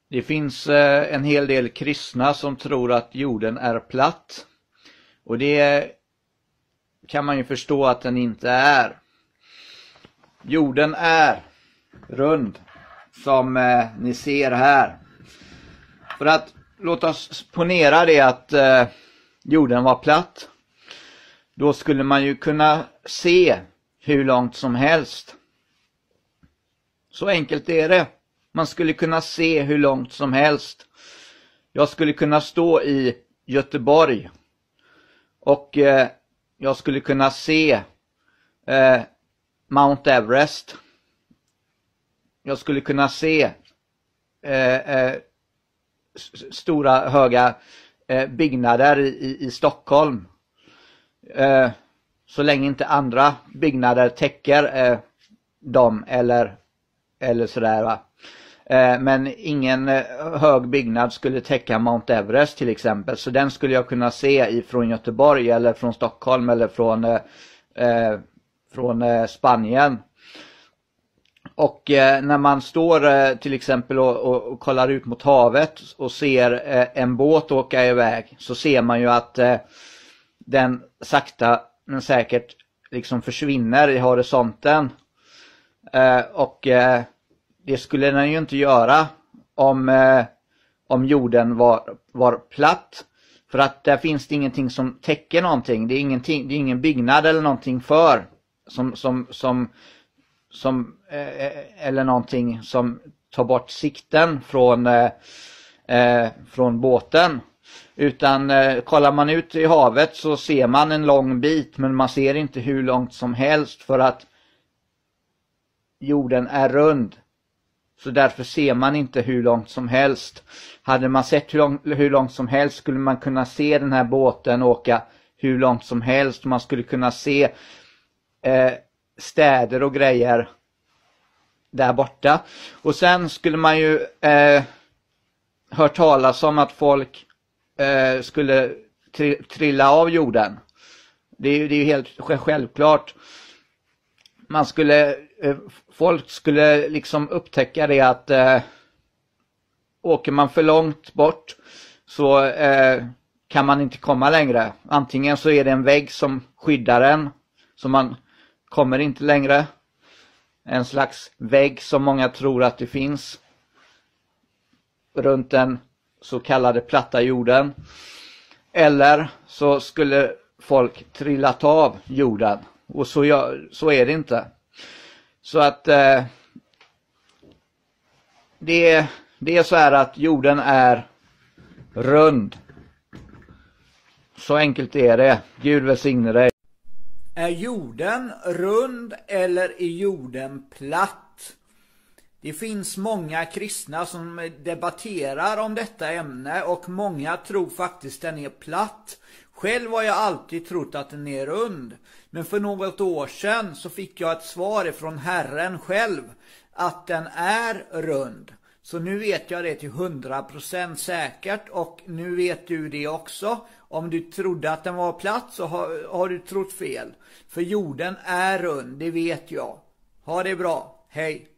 Det finns en hel del kristna som tror att jorden är platt. Och det kan man ju förstå att den inte är. Jorden är rund, som ni ser här. För att låta oss ponera det att jorden var platt. Då skulle man ju kunna se hur långt som helst. Så enkelt är det. Man skulle kunna se hur långt som helst. Jag skulle kunna stå i Göteborg. Och jag skulle kunna se Mount Everest. Jag skulle kunna se stora höga byggnader i Stockholm. Så länge inte andra byggnader täcker dem eller sådär, va. Men ingen hög byggnad skulle täcka Mount Everest till exempel. Så den skulle jag kunna se ifrån Göteborg eller från Stockholm eller från Spanien. Och när man står till exempel och kollar ut mot havet och ser en båt åka iväg, så ser man ju att den sakta men säkert liksom försvinner i horisonten. Och det skulle den ju inte göra om jorden var platt. För att där finns det ingenting som täcker någonting. Det är ingen byggnad eller någonting eller någonting som tar bort sikten från båten. Utan kollar man ut i havet så ser man en lång bit, men man ser inte hur långt som helst för att jorden är rund. Så därför ser man inte hur långt som helst. Hade man sett hur långt som helst skulle man kunna se den här båten åka hur långt som helst. Man skulle kunna se städer och grejer där borta. Och sen skulle man ju hört talas om att folk skulle trilla av jorden. Det är ju helt självklart. Folk skulle liksom upptäcka det att åker man för långt bort så kan man inte komma längre. Antingen så är det en vägg som skyddar en, så man kommer inte längre. En slags vägg som många tror att det finns runt den så kallade platta jorden. Eller så skulle folk trillat av jorden. Och så är det inte. Så att det är så här att jorden är rund. Så enkelt är det. Gud välsigne dig. Är jorden rund eller är jorden platt? Det finns många kristna som debatterar om detta ämne och många tror faktiskt den är platt. Själv har jag alltid trott att den är rund. Men för något år sedan så fick jag ett svar från Herren själv att den är rund. Så nu vet jag det till 100% säkert, och nu vet du det också. Om du trodde att den var platt så har du trott fel. För jorden är rund, det vet jag. Ha det bra, hej!